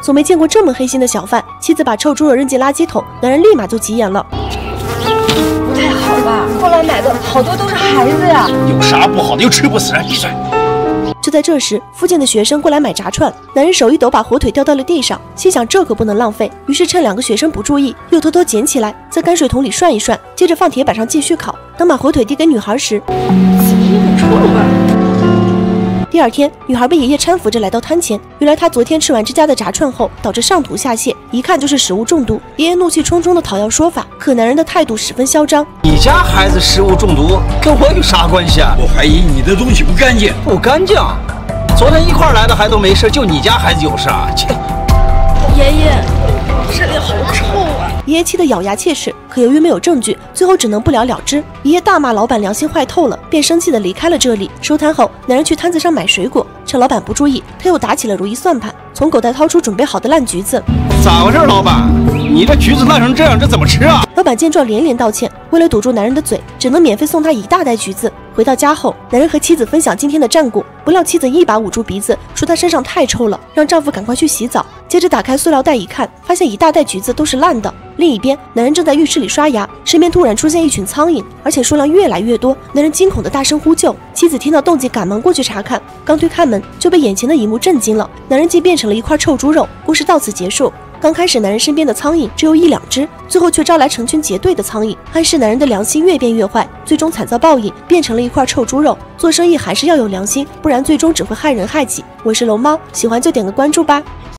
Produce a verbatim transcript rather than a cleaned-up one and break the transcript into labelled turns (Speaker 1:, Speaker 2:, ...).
Speaker 1: 从没见过这么黑心的小贩。妻子把臭猪肉扔进垃圾桶，男人立马就急眼了。
Speaker 2: 不太好吧？后来买的好多都是孩子呀。
Speaker 3: 有啥不好的？又吃不死人，闭嘴！
Speaker 1: 就在这时，附近的学生过来买炸串，男人手一抖，把火腿掉到了地上，心想这可不能浪费，于是趁两个学生不注意，又偷偷捡起来，在泔水桶里涮一涮，接着放铁板上继续烤。当把火腿递给女孩时，
Speaker 2: 急很臭吧？
Speaker 1: 第二天，女孩被爷爷搀扶着来到摊前，原来她昨天吃完这家的炸串后，导致上吐下泻，一看就是食物中毒。爷爷怒气冲冲的讨要说法，可男人的态度十分嚣张。
Speaker 3: 你家孩子食物中毒跟我有啥关系啊？
Speaker 4: 我怀疑你的东西不干净。
Speaker 3: 不干净？昨天一块来的还都没事，就你家孩子有事啊？切！
Speaker 2: 爷爷，这里好臭啊！
Speaker 1: 爷爷气得咬牙切齿，可由于没有证据，最后只能不了了之。爷爷大骂老板良心坏透了，便生气地离开了这里。收摊后，男人去摊子上买水果，趁老板不注意，他又打起了如意算盘，从口袋掏出准备好的烂橘子。
Speaker 3: 咋回事，老板？你这橘子烂成这样，这怎么吃啊？
Speaker 1: 老板见状连连道歉，为了堵住男人的嘴，只能免费送他一大袋橘子。回到家后，男人和妻子分享今天的战果，不料妻子一把捂住鼻子，说他身上太臭了，让丈夫赶快去洗澡。接着打开塑料袋一看，发现一大袋橘子都是烂的。另一边，男人正在浴室里刷牙，身边突然出现一群苍蝇，而且数量越来越多。男人惊恐地大声呼救，妻子听到动静赶忙过去查看，刚推开门就被眼前的一幕震惊了，男人竟变成了一块臭猪肉。故事到此结束。刚开始男人身边的苍蝇只有一两只，最后却招来成群结队的苍蝇，暗示男人的良心越变越坏，最终惨遭报应，变成了一块臭猪肉。做生意还是要有良心，不然最终只会害人害己。我是龙猫，喜欢就点个关注吧。